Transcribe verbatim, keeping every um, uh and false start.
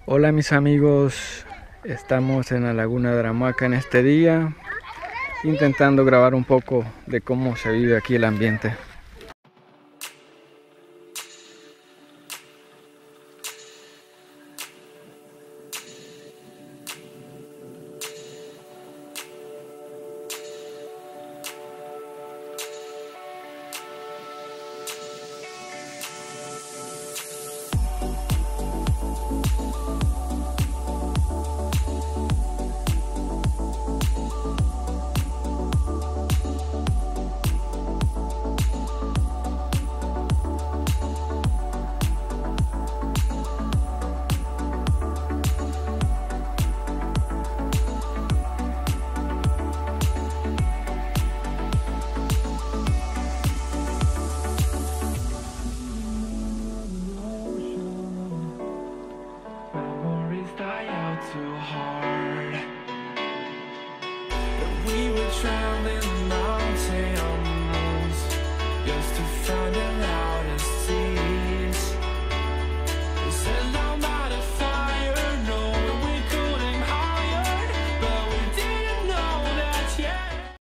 Hola mis amigos, estamos en la Laguna de Aramaca en este día, intentando grabar un poco de cómo se vive aquí el ambiente. Traveling mountains just to find a light.